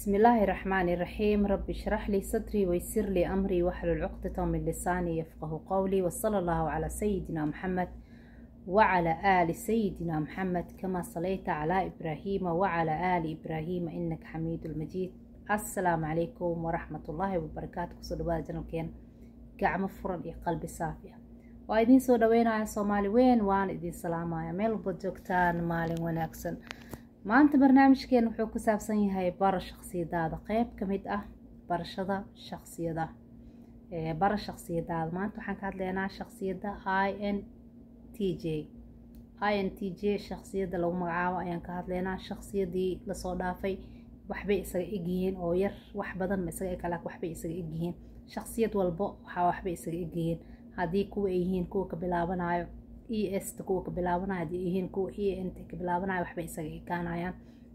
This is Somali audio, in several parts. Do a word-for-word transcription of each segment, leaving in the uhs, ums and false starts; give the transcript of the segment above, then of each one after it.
بسم الله الرحمن الرحيم. رب اشرح لي صدري ويسر لي أمري واحلل عقدة من لساني يفقه قولي، وصلى الله على سيدنا محمد وعلى آل سيدنا محمد كما صليت على إبراهيم وعلى آل إبراهيم إنك حميد المجيد. السلام عليكم ورحمة الله وبركاته. كسودبaa janalkeen gacmo furan iyo qalbi saafi ah waa idin soo dhaweynaya Soomaali weyn, waan idin salaamaya meel walba joogtaan. Maalin wanaagsan. maanta barnaamijkeena wuxuu ku saabsan yahay bara shakhsiyadaada, qayb ka mid ah barashada shakhsiyada ee bara shakhsiyadaada. maanta waxaan ka hadlaynaa shakhsiyada I N T J I N T J shakhsiyada lagu magacaabo ayaan ka hadlaynaa. shakhsiyadii la soo dhaafay waxbay isaga egyihiin oo yar, wax badan ma isaga kala waxbay isaga egyihiin. shakhsiyad walba waxa waxbay isaga egyihiin. hadii kuwa ay yihiin kuwa ka bilaabanayo E S ta kuwa ka bilaabanayo, hadii yihiin kuwa E N T ka bilaabanayo waxbay isaga ekaanayaan.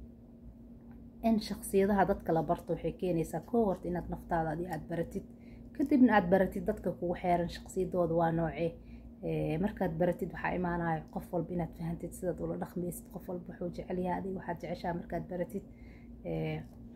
in shakhsiyadaha dadka la barto waxay keenaysaa koo horta inaad naftaada adii aad baratid, kadibna aad baratid dadka kugu xeeran shakhsiyadooda waa noocee. ee markaad baratid waxaa imaanayo qof walba inaad fahantid sidaad ula dhaqmaysid. qof walba wuxuu jecel yahay adiga waxaad jeceshaa markaad baratid. ee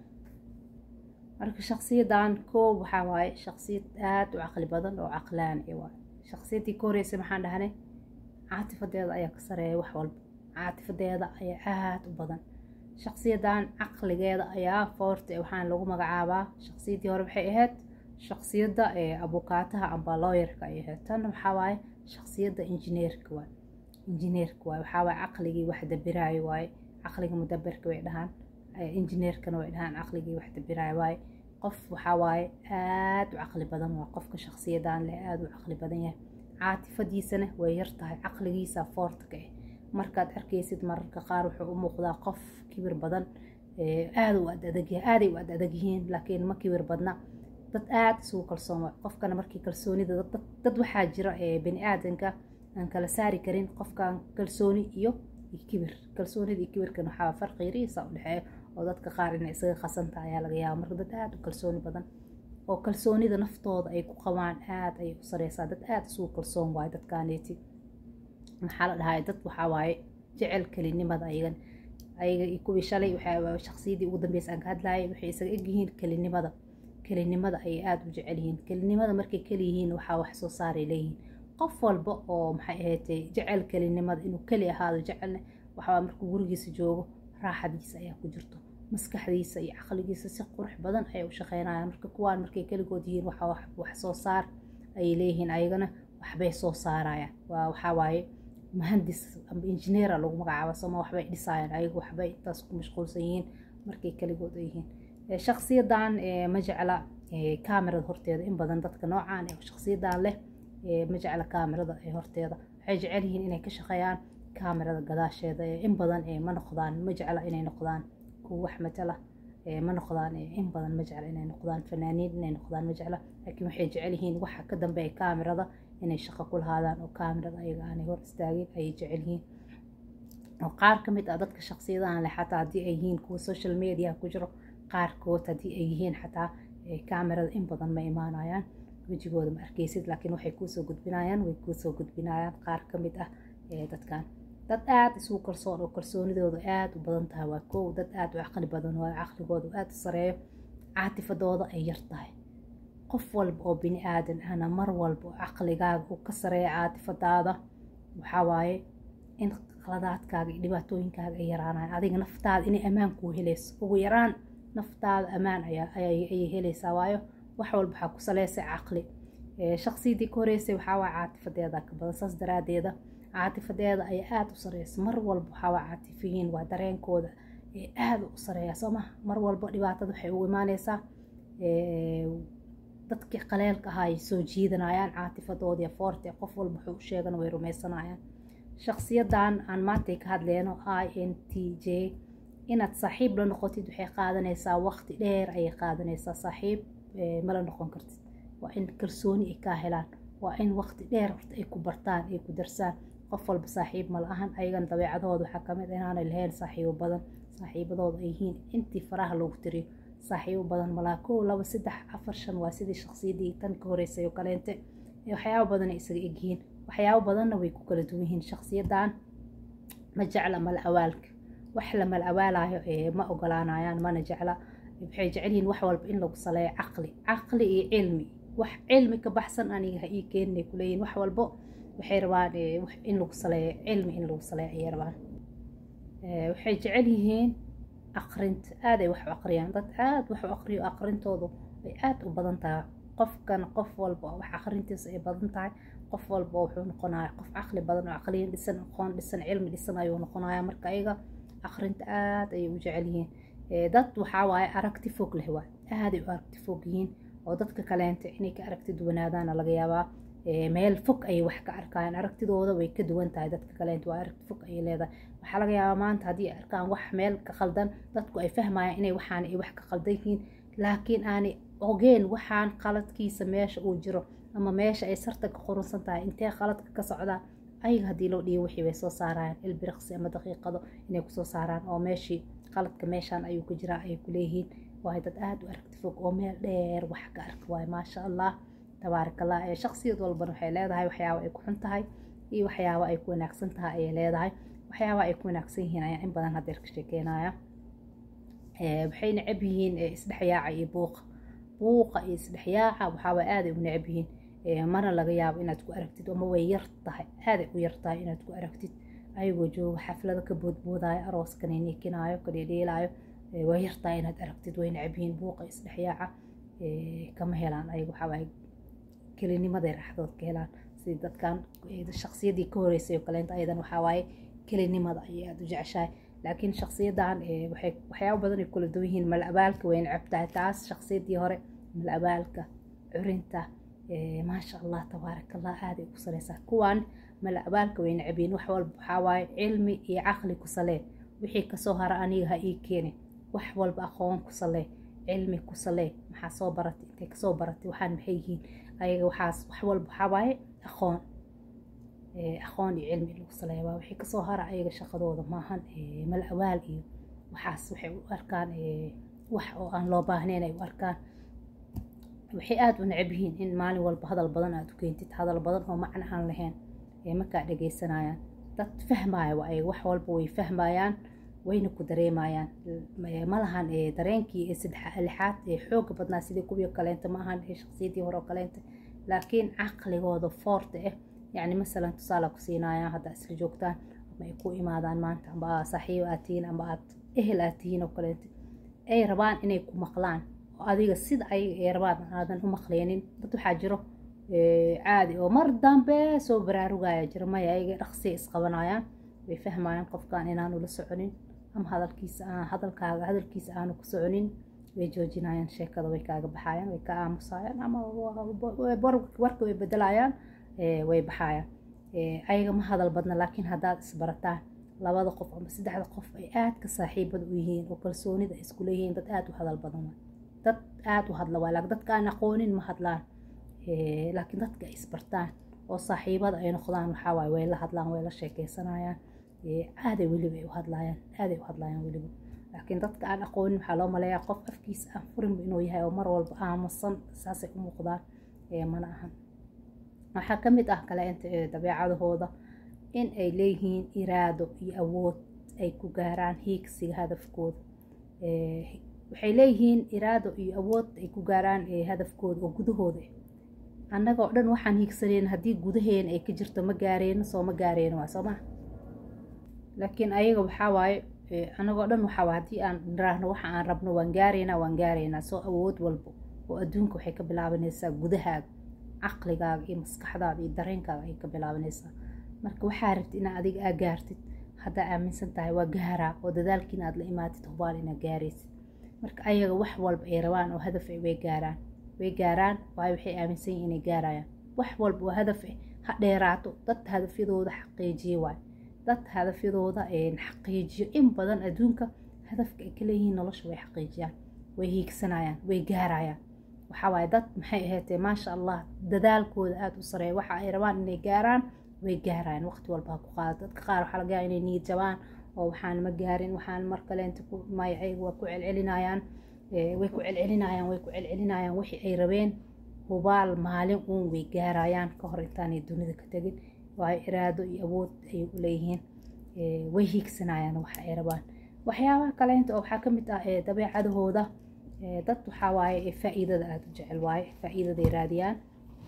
marka shakhsiyadan koo waxa waaye shakhsiyad aad u caqli badan oo caqlaan ee waa shakhsiyadii kooreysa. maxaan dhahnay caatifadeeda ayaa ka sareeya wax walba. caatifadeeda ayaa aad u badan. shakhsiyadan caqligeeda ayaa foorta waxaan lagu magacaabaa. shakhsiyadii hore waxay ahayd shakhsiyada ee abukaataha amba lawyerka ay ahayd. tan waxa waaye shakhsiyada injineerka waa injineerka waa waxa waaye caqligii wax dabiraayo waaye. caqliga mudabirka way dhahaan, injineerkana way dhahaan caqligii wax dabiraayo waaye. qof waxa waaye aad u caqli badan waa qofka shakhsiyadan leh, aad u caqli badan yahay. caatifadiisana way yar tahay, caqligiisa foorta ka ah. markaad arkaysid mararka qaar wuxuu u muuqdaa qof kibir badan, ee aad u adag yahay, aad u adag yihiin laakiin ma kibir badna. dad aad isugu kalsoon qofkana markii kalsoonida dad, dad waxaa jira ee bini aadanka aan kala saari karin qofkan kalsooni iyo kibir. kalsoonida iyo kibirkan waxaa farqi yariisa u dhaxeeyo oo dadka qaar inay isaga khasanta ayaa laga yaabaa. marka dad aad u kalsooni badan oo kalsoonida naftooda ay ku qabaan aad ay u sareysaa. dad aad isugu kalsoon waay dadkaaneeti. maxaa la dhahay dad waxaa waaye jecel kelinimada. ayagan ayaga iyo kuwii shalay waxaa shakhsiyadii ugu dambeysay aan ka hadlayay waxay isaga egyihiin kelinimada. kelinimada ay aad u jecel yihiin. kelinimada markay keli yihiin waxaa wax soo saaray leeyihiin. qof walba oo maxay ahayd jecel kelinimada inuu keli ahaado jecelna waxaa markuu gurigiisa joogo raaxadiisa ayaa ku jirto. maskaxdiisa iyo caqligiisa si qurux badan ay u shaqeynayaan. marka kuwaan markay keligood yihiin waxa wax soo saar ay leeyihiin, ayagana waxbay soo saarayaan. waa waxa waaye muhandis ama engineer lagu magacaabo. sama waxbay dhisayaan, ayagu waxbay taas ku mashquulsan yihiin markay keligood yihiin. shakhsiyadan ma jecla kaamirada horteeda. in badan dadka noocaan ee shakhsiyadan leh ma jecla kaamirada ee horteeda. waxay jecel yihiin inay ka shaqeeyaan kaamirada gadaasheeda. in badan ee ma noqdaan ma jecla inay noqdaan kuwa wax matala. ma noqdaan in badan ma jecla inay noqdaan fanaaniin, inay noqdaan ma jecla. laakiin waxay jecel yihiin waxa ka dambeeya kaamirada inay shaqo ku lahaadaan oo kaamirada ayaga aanay hor istaagin ayay jecel yihiin. oo qaar ka mid ah dadka shakhsiyadahan leh xataa haddii ay yihiin kuwa social media ku jiro, qaarkood haddii ay yihiin xataa kaamirada in badan ma imaanayaan, wejigooda ma arkaysid, laakiin waxay kuusoo gudbinayaan way kuusoo gudbinayaan qaar ka mid ah dadkan. dad aad isugu kalsoon oo kalsoonidooda aad u badan tahay waa koow. dad aad u caqli badan waa caqligooda aad u sareeyo, caatifadooda ay yar tahay. qof walba oo bini aadan ahna mar walba caqligaaga uu ka sareeyo caatifadaada waxaa waaye in qaladaadkaaga iyo dhibaatooyinkaaga ay yaraanayaan. adiga naftaada inay ammaan kuu helayso. ugu yaraan naftaada ammaan ayaa ayay helaysaa, waayo wax walba waxaa ku saleysay caqli. shakhsiyadii ka horeysay waxaa waaye caatifadeeda ka badan. saas daraadeeda caatifadeeda ay aad u sareyso. mar walba waxaa waa caatifiyiin, waa dareenkooda ee aad u sareeya sooma. mar walba dhibaatada waxay ugu imaaneysaa dadkii qaleelka ahaa ay soo jiidanayaan caatifadoodii foorta. qof walba wuxuu u sheegana way rumaysanayaan. shakhsiyadan aan maanta ka hadleyno I N T J inaad saaxiib la noqotid waxay qaadanaysaa waqti dheer ayay qaadanaysaa. saaxiib ma la noqon kartid. waa in kalsooni ay ka helaan. waa in waqti dheer horta ay ku bartaan ay ku darsaan. qof walba saaxiib ma lahan. ayagana dabeecadooda waxaa ka mid ah inaanay lahayn saaxiibo badan. saaxiibadooda ay yihiin intii faraha loogu tiriyo. saaxiibo badan malaa kow laba saddex afar shan waa sidii shakhsiyadii tan ka horeysay oo kaleente. waxyaabo badan ay isaga egyihiin. waxyaabo badanna way ku kala duwan yihiin. shakhsiyadan ma jecla mal awaalka. wax la mal awaalayo ee ma ogolaanayaan, mana jecla waxay jecel yihiin wax walba in lagu saleeyo caqli caqli iyo cilmi wax cilmi ka baxsan aniga ha ii keenay ku leeyihiin wax walba waxay rabaan in lagu saleeyo cilmi in lagu saleeyo ayay rabaan waxay jecel yihiin aqrinta aad ay wax u aqriyaan dad aad wax u aqriyo aqrintoodu ay aad u badan tahay qofkan qof walba wax aqrintiisa ay badan tahay qof walba wuxuu noqonayaa qof caqli badan oo aqliyan dhisan aqoon dhisan cilmi dhisan ayuu noqonayaa marka ayaga aqrinta aad ay u jecel yihiin dad waxa waaye aragti fog leh waa aad ay u aragti fog yihiin oo dadka kaleenta inay ka aragti duwanaadaan laga yaabaa meel fog ay wax ka arkaan aragtidooda way ka duwan tahay dadka kaleenta waa aragti fog ay leedahay waxa laga yaabaa maanta haddii ay arkaan wax meel ka khaldan dadku ay fahmayaan inay waxaan ay wax ka khaldan yihiin laakiin aanay ogeen waxaan qaladkiisa meesha uu jiro ama meesha ay sarta ka qorunsan tahay intee qaladka ka socdaa ayaga haddii loo dhiibo wixii bay soo saarayaan ilbiriqsi ama daqiiqado inay kusoo saaraan oo meeshii qaladka meeshaan ayuu ku jiraa ayay ku leeyihiin waayo dad aad u aragti fog oo meel dheer wax ka arka waayo maasha allah tabaaraka allah ee shakhsiyad walbana waxay leedahay waxyaabo ay ku xun tahay iyo waxyaabo ay ku wanaagsan tahay ayay leedahay waxyaabo ay ku wanaagsan yihiin ayaa in badan haddeer ka sheekeynaya waxay necab yihiin isdhexyaaca iyo buuqa buuqa iyo isdhexyaaca waxaaba aad ay u necab yihiin mana laga yaabo inaad ku aragtid ama way yar tahay aad ay u yar tahay inaad ku aragtid ayagoo jooga xaflada ka boodboodaayo arooskan niikinaayo ka dheedheelaayo way yar tahay inaad aragtid way necab yihiin buuqa isdhexyaaca kama helaan ayaga waxaabaa kelinimaday raaxdood ka helaan sida dadkan shakhsiyadii ka horeysay oo kaleenta ayadan waxaa waaye kelinimada ayay aada u jeceshahay laakiin shakhsiyadan waxay waxyaabo badan ay kula duwan yihiin mal abaalka way necab tahay taas shakhsiyadii hore mal abaalka curinta maasha allah tabaaraka allah aad ay ku saleysaa kuwan mal abaalka way necab yihiin wax walba waxaa waaye cilmi iyo caqli ku salee wixii kasoo hara aniga ha ii keenin wax walba aqoon ku salee cilmi ku salee maxaa soo baratay intay kasoo baratay waxaan maxay yihiin ayaga waxaas wax walba waxaa waaye aqoon aqoon iyo cilmi lagu saleeyo waa wixii kasoo hara ayaga shaqadooda maahan mal awaal iyo waxaas waxay u arkaan wax oo aan loo baahnayn ay u arkaan waxay aad u necab yihiin in maalin walba hadal badan aad u keentid hadal badan oo macno aan lahayn markaa dhegaysanayaan dad fahmaya waa ayaga wax walba way fahmayaan wayna ku dareemayaan ma lahan dareenkii saddexaad ee xooga badnaa sidii kuwii kaleenta ma ahan shakhsiyadii hore oo kaleenta laakiin caqligooda foorta ah yacni masalan tusaale ku siinayaan hadda isla joogtaan ama ay ku imaadaan maanta amba saaxiib aad tihiin amba aad ehel aad tihiin oo kaleenta ay rabaan inay ku maqlaan oo adiga sida ayaga ay rabaan aadan u maqleenin dad waxaa jiro caadi oo mar dambe soo baraarugaya jira maya ayaga dhaqsi isqabanayaan way fahmayaan qofkaan inaanu la soconin ama hadalkiisa aan hadalkaaga hadalkiisa aanu ku soconin way joojinayaan sheekada way kaaga baxayaan way ka aamusayaan ama warka way bedelayaan way baxayaan ayaga ma hadal badna laakiin haddaad isbarataan labada qof ama saddexda qof ay aad ka saaxiibad u yihiin oo kalsoonida isku leeyihiin dad aad u hadal badan dad aad u hadla waa laakiin dadka aan aqoonin ma hadlaan laakiin dadka ay isbartaan oo saaxiibada ay noqdaan waxaa waaye way la hadlaan way la sheekeysanayaan aaday weliba ay u hadlayaan aaday u hadlayaan weliba laakiin dadka aan aqoonin waxaa loo maleeyaa qof afkiisa aan furinba inuu yahay oo mar walba aamusan saasay u muuqdaan mana ahan waxaa ka mid ah kale inta dabeecadahooda in ay leeyihiin iraado iyo awood ay ku gaaraan hiigsiga hadafkooda waxay leeyihiin iraado iyo awood ay ku gaaraan hadafkooda oo gudahooda annagoo dhan waxaan hiigsaneen haddii gudaheena ay ka jirto ma gaareyno soo ma gaareyno waa soo maa laakiin ayaga waxaa waaye annagoo dhan waxaa waaye haddii aan niraahno waxa aan rabno waan gaareynaa waan gaareynaa soo awood walbo oo adduunka waxay ka bilaabanaysaa gudahaaga caqligaaga iyo maskaxdaada iyo dareenkaaga ayay ka bilaabanaysaa marka waxaa rabtid inaad adiga aa gaartid haddaa aaminsan tahay waa gaaraa oo dadaalkiina aad la imaatid hubaal inaad gaaraysid marka ayaga wax walba ay rabaan oo hadaf ay way gaaraan way gaaraan waayo waxay aaminsan yihiin inay gaarayaan wax walba oo hadaf ah ha dheeraato dad hadafyadooda xaqiijiye waayo dad hadafyadooda xaqiijiyo in badan adduunka hadafka ay ka leeyihiin nolosha way xaqiijiyaan way hiigsanayaan way gaarayaan waxaa waaye dad maxay ahaatee maasha allah dadaalkooda aada u sareeya waxa ay rabaan inay gaaraan way gaarayaan waqti walba ha ku qaado dadka qaar waxaa laga yaabaa inay niyad jabaan oo waxaan ma gaarin waxaan mar kaleenta ku maya ayaga waa ku celcelinayaan way ku celcelinayaan way ku celcelinayaan wixii ay rabeen hubaal maalin uun way gaarayaan ka hor intaanay dunida ka tegin waayo iraado iyo awood ay u leeyihiin way hiigsanayaan waxa ay rabaan waxyaabaha kaleenta oo waxaa ka mid ah dabeecadahooda dad waxaa waaye faa'iidada aada u jecel waaye faa'iidaday raadiyaan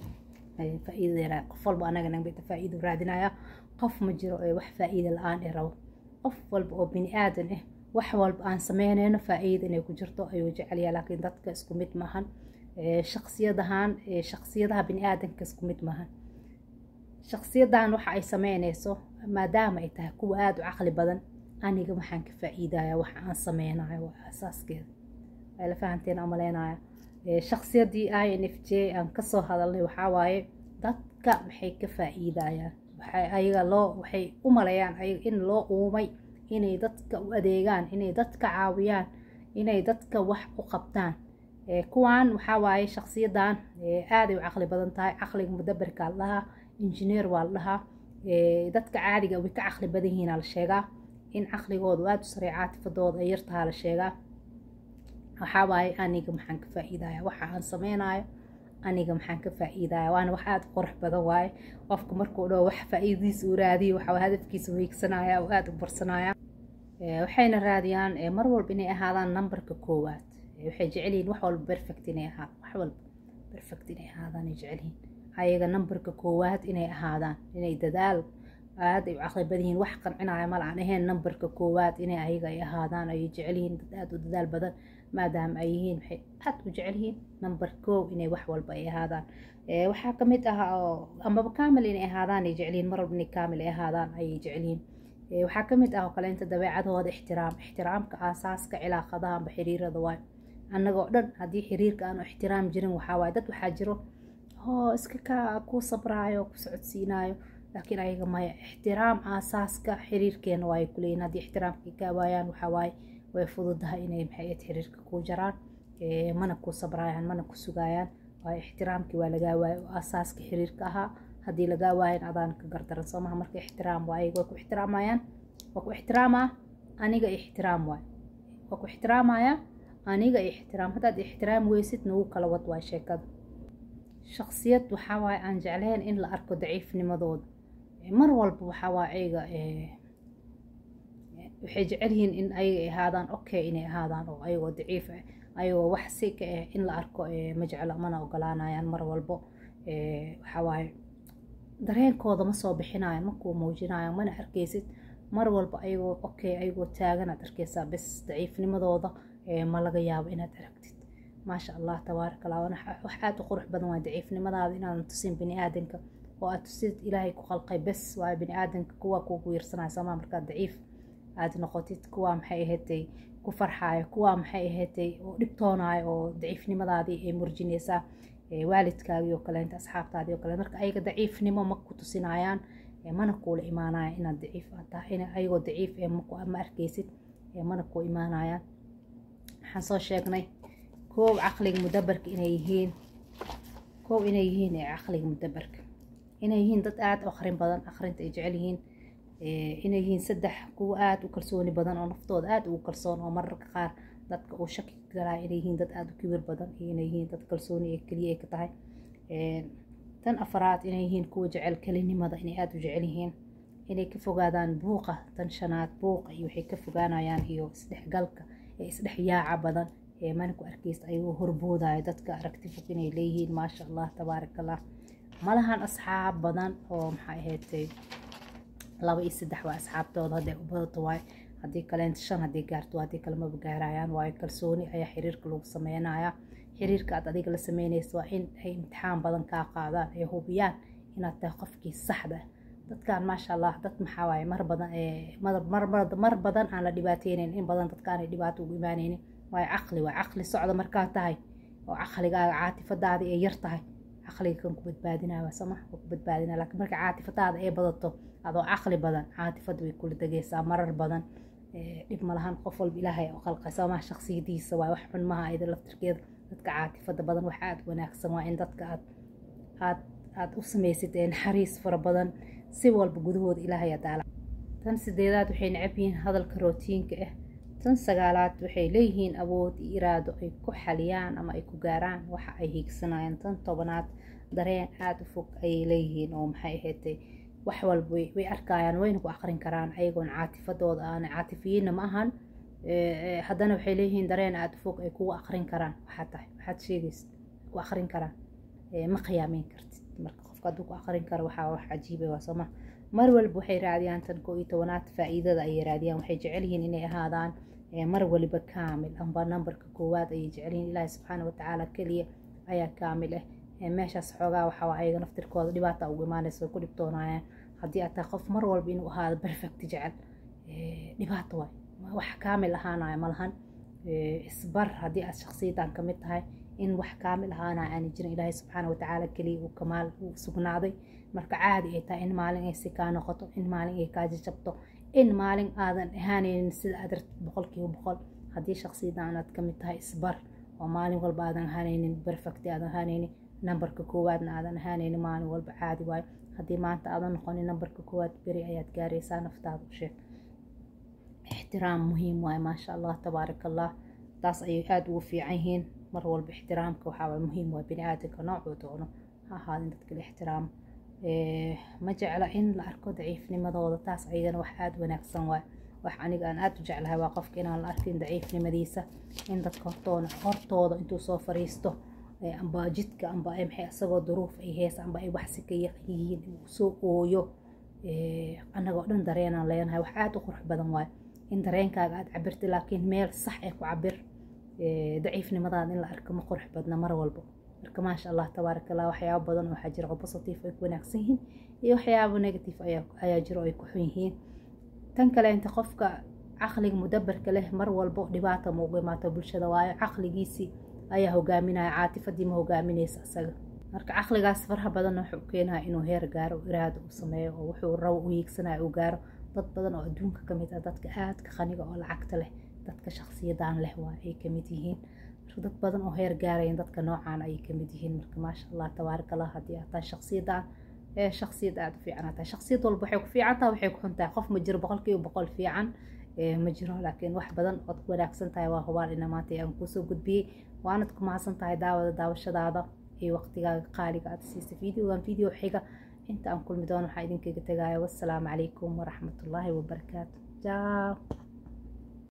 faa'iidaday qof walba anaga nagbita faa'iido raadinaya qof ma jiro ee wax faa'iido la-aan ee rabo qof walba oo bini aadan ah wax walba aan sameynayno faa'iido inay ku jirto ayuu jecel yahay laakiin dadka isku mid maahan shakhsiyadahan shakhsiyadaha bini aadanka isku mid maahan shakhsiyadan waxa ay sameynayso maadaama ay tahay kuwa aada u caqli badan aniga waxaan ka faa'iidaya waxa aan sameynayo waa asaaskeeda ay la fahanteen ama leenaya shakhsiyadii I N F J aan ka soo hadalnay waxa waaye dadka maxay ka faa'iidayaan waxay ayaga loo waxay u maleeyaan ayaga in loo uumay inay dadka u adeegaan inay dadka caawiyaan inay dadka wax u qabtaan kuwaan waxa waaye shakhsiyadan aad ay u caqli badan tahay caqliga mudabbarka laha engineer waa laha dadka caadiga way ka caqli badan yihiin la sheegaa in caqligoodu aad u sareeyo caatifadooda ay yartahay la sheegaa waxa waaye aniga maxaan ka faa'iidayaa waxa aan sameynayo aniga maxaan ka faa'iidayaa waana wax aad qurux badan waaye qofka markuu dhaho wax faa'iidadiisa uu raadiyo waxa hadafkiisa weegsanaya oo aad u barsanaya waxayna raadiyaan mar walba inay ahaadaan numberka koowaad waxay jecel yihiin wax walba perfect inay ahaadaan wax walba perfect inay ahaadaan ay jecel yihiin ayaga numberka koowaad inay ahaadaan inay dadaal aad ay u caqli badan yihiin wax qancinaya ma la-aan ahayn numberka koowaad inay ayaga ay ahaadaan ay jecel yihiin dad aad u dadaal badan maadaama ay yihiin waxay aad u jecel yihiin number koow inay wax walba ay ahaadaan waxaa ka mid ah amaba kaamil inay ahaadaan ay jecel yihiin mar walba inay kaamil ay ahaadaan ayay jecel yihiin waxaa ka mid ah oo kale inta dabeecadooda ixtiraam ixtiraamka aasaaska cilaaqadaha amba xiriirada waay annagoo dhan haddii xiriirka aanu ixtiraam jirin waxaa waaye dad waxaa jiro oo iska ka ku sabraayo ku socodsiinaayo laakiin ayaga maya ixtiraam aasaaska xiriirkeena waay kuleeyihin haddii ixtiraamkii kaa waayaan waxaa waaye way fududahay inay maxay xiriirka ku jaraan mana ku sabraayaan mana ku sugaayaan waayo ixtiraamkii waa lagaa waayo oo aasaaska xiriirka ahaa haddii lagaa waayan adaan ka gardaran soomaha marka ixtiraam waaye way ku ixtiraamayaan waa ku ixtiraamaa aniga ixtiraam waay waa ku ixtiraamaya aniga ixtiraam haddaad ixtiraam weysid nagu kala wad waay sheekada shakhsiyad waxaa waaye aan jeclayn in la arko daciifnimadooda mar walba waxaa waaye ayaga waxay jecel yihiin in ayaga ahaadaan okay inay ahaadaan oo ayagoo daciif ah ayagoo wax si ka ah in la arko ma jecla mana ogolaanayaan mar walbo waxaa waaye dareenkooda ma soo bixinayaan ma kuu muujinayaan mana arkaysid mar walba ayagoo okay ayagoo taaganaad arkaysaa bes daciifnimadooda ma laga yaabo inaad aragtid maasha allah tabaaraka allah wax aad u qurux badan waa daciifnimadaada inaadan tusin bini aadanka oo aad tusid ilaahay ku khalqay bes waa bini aadanka kuwa kuugu yarsanaya soomaa markaad daciif aad noqotid kuwa maxay ahaatay ku farxaayo kuwa maxay ahaatay oo dhibtoonaayo oo daciifnimadaadii ay murjinaysaa waalidkaagii oo kale inta asxaabtaadii oo kale marka ayaga daciifnimo ma ku tusinayaan mana kuula imaanaya inaad daciif tahay in ayagoo daciif ee ma arkaysid mana ku imaanayaan waxaan soo sheegnay koow caqliga mudabbarka inay yihiin koow inay yihiin ee caqliga mudabbarka inay yihiin dad aad u akhrin badan akhrinta ay jecel yihiin inay yihiin saddex kuwa aad u kalsooni badan oo naftooda aad ugu kalsoon oo mararka qaar dadka uu shaki galaa inay yihiin dad aad u kibir badan iyo inay yihiin dad kalsooni ee keliya ay ka tahay tan afaraad inay yihiin kuwa jecel kelinimada inay aad u jecel yihiin inay ka fogaadaan buuqa tan shanaad buuqa iyo waxay ka fogaanayaan iyo isdhexgalka ee isdhexyaaca badan ee mana ku arkaysa ayagoo horboodaya dadka aragti fog inay leeyihiin maasha allah tabaaraka allah malahan asxaab badan oo maxay ahaatay laba iyo saddex waa asxaabtooda hadday u badato waay haddii kaleenta shan haddii gaarto haddii kale maba gaarayaan waayo kalsooni ayaa xiriirka lagu sameynaya xiriirka aad adiga la sameynaysa waa in ay imtixaan badan kaa qaadaan ay hubiyaan inaad tahay qofkii saxda dadkan maasha allah dad maxaa waaye mar badan mar badan aan la dhibaateynin in badan dadkaan ay dhibaato ugu imaaneynin waayo caqli waa caqli socda markaa tahay oo caqligaaga caatifadaadii ay yar tahay caqliga kan ku badbaadinaya waa sama ku badbaadinaya laakiin marka caatifadaada ay badato adoo caqli badan caatifada way kula degaysaa marar badan dhib ma lahan qof walba ilaahay oo khalqay sama shakhsiyadiisa waa wax xun maaha ayda laftirkeeda dadka caatifada badan wax aad wanaagsan waa in dadka aad aad aad u samaysid naxariis fara badan si walba gudahooda ilaahay adaala tan sideedaad waxay necab yihiin hadalka rootiinka ah tan sagaalaad waxay leeyihiin awood iyo iraado ay ku xaliyaan ama ay ku gaaraan waxa ay hiigsanayaan tan tobanaad dareen aad u fog ayay leeyihiin oo maxay ahaatay wax walba way arkayaan wayna ku aqrin karaan ayagoon caatifadooda aan caatifiyiinna ma ahan haddana waxay leeyihiin dareen aada fog ay kugu aqrin karaan waxaa tahay waxaad sheegaysid ku aqrin karaan ma khiyaameyn kartid marka qofka hadduu ku aqrin karo waxaa wax cajiiba waa sooma mar walba waxay raadiyaan tan koo iyo tobanaad faa'iidada ayay raadiyaan waxay jecel yihiin inay ahaadaan mar waliba kaamil amba nambarka koowaad ayay jecel yihiin ilaahi subxaana watacaala keliya ayaa kaamil ah meeshaas xoogaa waxaa ayaga naftirkooda dhibaata ugu imaanaysa way ku dhibtoonaayaan haddii aad tahay qof mar walba inuu ahaado perfect jecel dhibaato waay wax kaamil ahaanaya malahan isbar haddii aad shakhsiyadan ka mid tahay in wax kaamil ahaanaya aani jirin ilaahay subxaana watacaala keliya uu kamaal uu sugnaaday marka caadi ay tahay in maalin ay si kaa noqoto in maalin ay kaa jajabto in maalin aadan ahaanaynin sida aad rabtid boqolkiiba boqol haddii shakhsiyadan aad ka mid tahay isbar oo maalin walba aadan ahaanaynin perfect aadan ahaanaynin nambarka koowaadna aadan ahaanaynin maalin walba caadi waayo haddii maanta aadan noqonin nambarka koowaad beri ayaad gaaraysaa naftaada u sheeg ixtiraam muhiim waaye maasha allah tabaaraka allah taas ayay aada ugu fiican yihiin mar walba ixtiraamka waxaa muhiim waa bini aadamka noocuu doono ha ahaadin dadka la ixtiraamo ma jecla in la arko daciifnimadooda taas ayadana wax aada wanaagsan waay wax aniga aan aada u jeclahay waa qofka inaan la arkin daciifnimadiisa in dadka hortoona hortooda intuu soo fariisto amba jidka amba maxay asagoo duruuf ay heesa amba ay waxsi ka yihiin uu soo ooyo annagoo dhan dareenaan leenahay wax aada u qurux badan waay in dareenkaaga aada cabirta laakiin meel sax ee ku cabir daciifnimadaada in la arko ma qurux badna mar walba marka maasha allah tabaaraka allah waxyaabo badan oo waxaa jira oo positive ay ku wanaagsan yihiin iyo waxyaabo negative ayaa ayaa jiro ay ku xun yihiin tan kale inta qofka caqliga mudabarka leh mar walba dhibaata ma ugu imaato bulshada waayo caqligiisii ayaa hogaaminaya caatifadii ma hogaaminaysa isaga marka caqligaas faraha badan wuxuu keenayaa inuu heer gaaro iraado uu sameeyo oo wuxuu rabo u hiigsanayo uu gaaro dad badan oo adduunka ka mid ah dadka aadka qaniga oo lacagta leh dadka shakhsiyadan leh waa ay ka mid yihiin marka dad badan oo heer gaarayeen dadka noocaan ayay ka mid yihiin marka maasha allah tabaaraka allah haddii aad tahay shakhsiyadan ee shakhsiyad aad u fiican tahay shakhsiyad walba waxay ku fiican tahay waxay ku xun tahay qof ma jiro boqolkiiba boqol fiican ma jiro laakiin wax badan ood ku wanaagsan tahay waa hubaal ina maanta aan kusoo gudbiyey waanad ku mahadsan tahay daawada daawashadaada iyo waqtigaaga qaaliga aad siisay videogan video xiga inta aan kulmi doono waxaa idinkaga tagaaya wassalaamu calaykum waraxmatullaahi wabarakaatu jaaw